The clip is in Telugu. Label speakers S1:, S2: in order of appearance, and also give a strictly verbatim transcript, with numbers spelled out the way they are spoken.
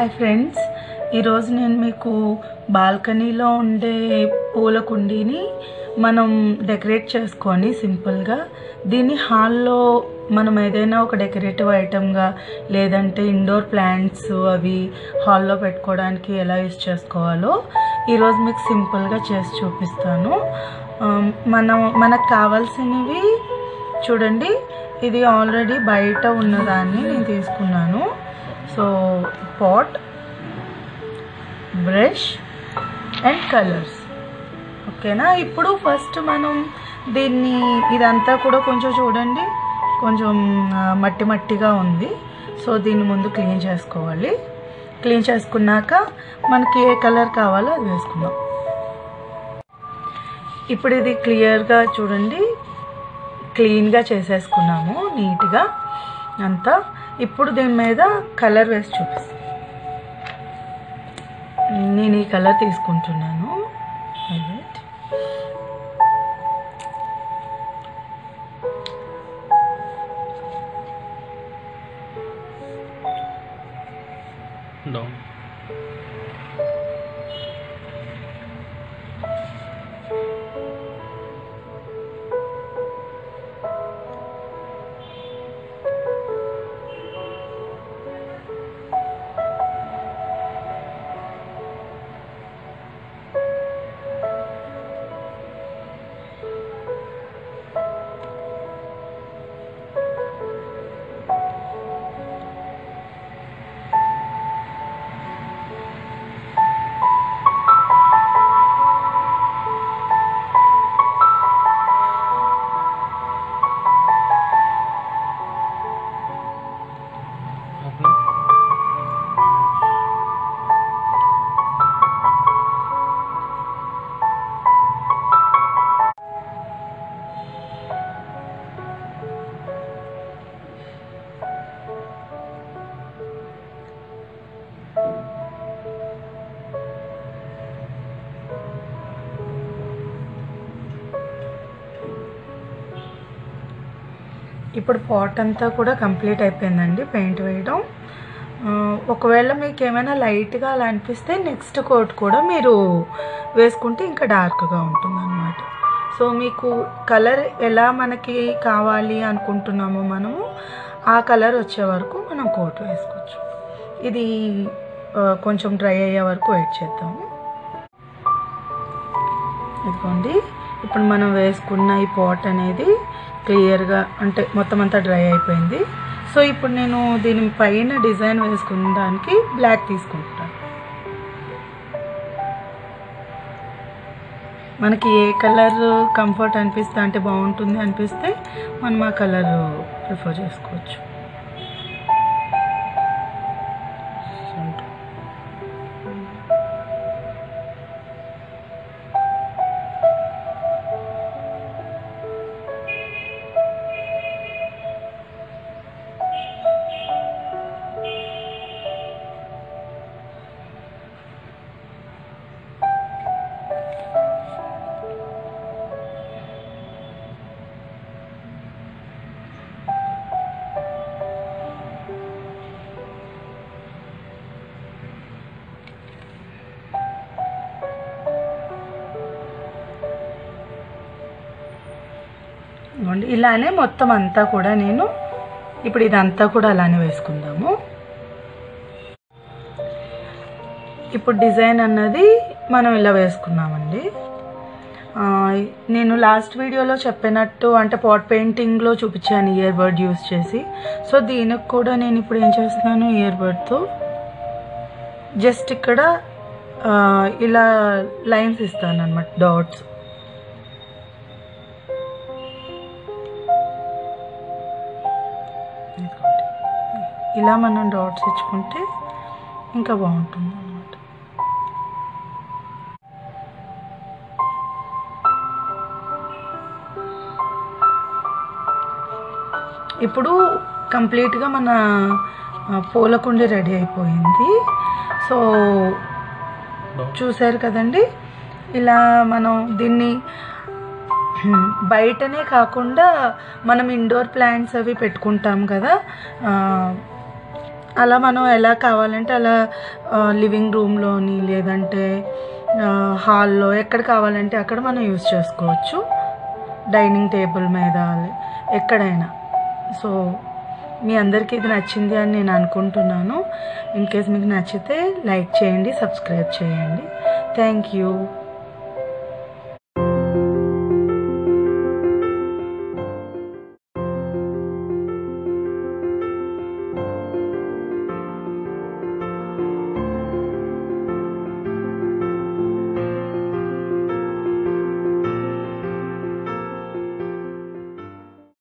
S1: హాయ్ ఫ్రెండ్స్, ఈరోజు నేను మీకు బాల్కనీలో ఉండే పూల కుండీని మనం డెకరేట్ చేసుకొని సింపుల్గా దీన్ని హాల్లో మనం ఏదైనా ఒక డెకరేటివ్ ఐటమ్గా లేదంటే ఇండోర్ ప్లాంట్స్ అవి హాల్లో పెట్టుకోవడానికి ఎలా యూస్ చేసుకోవాలో ఈరోజు మీకు సింపుల్గా చేసి చూపిస్తాను. మనం మనకు కావాల్సినవి చూడండి, ఇది ఆల్రెడీ బయట ఉన్నదాన్ని నేను తీసుకున్నాను. So pot, brush and colours, ఓకేనా. ఇప్పుడు ఫస్ట్ మనం దీన్ని ఇదంతా కూడా కొంచెం చూడండి, కొంచెం మట్టి మట్టిగా ఉంది. సో దీన్ని ముందు క్లీన్ చేసుకోవాలి. క్లీన్ చేసుకున్నాక మనకి ఏ కలర్ కావాలో అది వేసుకుందాం. ఇప్పుడు ఇది క్లియర్గా చూడండి, క్లీన్గా చేసేసుకున్నాము నీట్గా అంతా. ఇప్పుడు దీని మీద కలర్ వేసి చూపిస్తాను. నేను ఈ కలర్ తీసుకుంటున్నాను.
S2: డౌన్
S1: ఇప్పుడు పాట్ అంతా కూడా కంప్లీట్ అయిపోయిందండి పెయింట్ వేయడం. ఒకవేళ మీకు ఏమైనా లైట్గా అలా అనిపిస్తే నెక్స్ట్ కోట్ కూడా మీరు వేసుకుంటే ఇంకా డార్క్గా ఉంటుంది అన్నమాట. సో మీకు కలర్ ఎలా మనకి కావాలి అనుకుంటున్నామో మనము ఆ కలర్ వచ్చే వరకు మనం కోట్ వేసుకోవచ్చు. ఇది కొంచెం డ్రై అయ్యే వరకు వెయిట్ చేద్దాము. ఇదిగోండి, ఇప్పుడు మనం వేసుకున్న ఈ పాట్ అనేది క్లియర్గా అంటే మొత్తం అంతా డ్రై అయిపోయింది. సో ఇప్పుడు నేను దీని పైన డిజైన్ వేసుకున్న దానికి బ్లాక్ తీసుకుంటాను. మనకి ఏ కలర్ కంఫర్ట్ అనిపిస్తే అంటే బాగుంటుంది అనిపిస్తే మనం ఆ కలర్ ప్రిఫర్ చేసుకోవచ్చు. ఇలానే మొత్తం అంతా కూడా నేను ఇప్పుడు ఇదంతా కూడా అలానే వేసుకుందాము. ఇప్పుడు డిజైన్ అన్నది మనం ఇలా వేసుకున్నామండి. నేను లాస్ట్ వీడియోలో చెప్పినట్టు అంటే పాట్ పెయింటింగ్లో చూపించాను ఇయర్ బర్డ్ యూస్ చేసి. సో దీనికి కూడా నేను ఇప్పుడు ఏం చేస్తున్నాను, ఇయర్ బర్డ్తో జస్ట్ ఇక్కడ ఇలా లైన్స్ ఇస్తాను అన్నమాట, డాట్స్. ఇలా మనం డాట్స్ ఇచ్చుకుంటే ఇంకా బాగుంటుంది అన్నమాట. ఇప్పుడు కంప్లీట్గా మన పూలకుండి రెడీ అయిపోయింది. సో చూసారు కదండి, ఇలా మనం దీన్ని బయటనే కాకుండా మనం ఇండోర్ ప్లాంట్స్ అవి పెట్టుకుంటాం కదా, అలా మనం ఎలా కావాలంటే అలా లివింగ్ రూమ్లోని లేదంటే హాల్లో ఎక్కడ కావాలంటే అక్కడ మనం యూజ్ చేసుకోవచ్చు, డైనింగ్ టేబుల్ మీద ఎక్కడైనా. సో మీ అందరికీ ఇది నచ్చింది అని నేను అనుకుంటున్నాను. ఇన్ కేస్ మీకు నచ్చితే లైక్ చేయండి, సబ్స్క్రైబ్ చేయండి. Thank you.